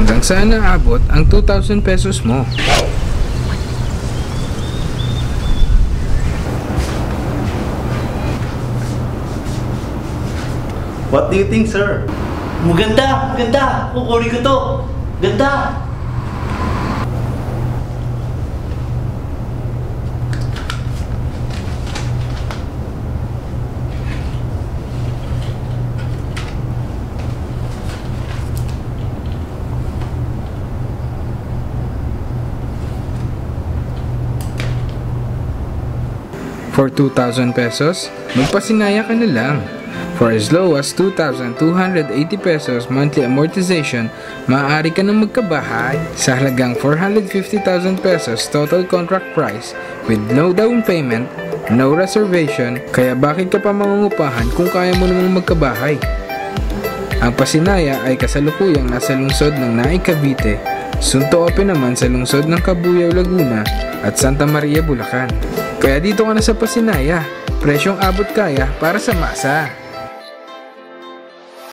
Hanggang saan naabot ang 2,000 pesos mo? What do you think, sir? Maganda! Maganda! Kukunin ko to! Ganda! For 2,000 pesos, magpasinaya ka na lang. For as low as 2,280 pesos monthly amortization, maaari ka nang magkabahay sa halagang 450,000 pesos total contract price with no down payment, no reservation, kaya bakit ka pa mangungupahan kung kaya mo namang magkabahay? Ang Pasinaya ay kasalukuyang nasa lungsod ng Naik, Cavite, Sunto Open naman sa lungsod ng Cabuyao, Laguna at Santa Maria, Bulacan. Kaya dito ka na sa Pasinaya, presyong abot kaya para sa masa.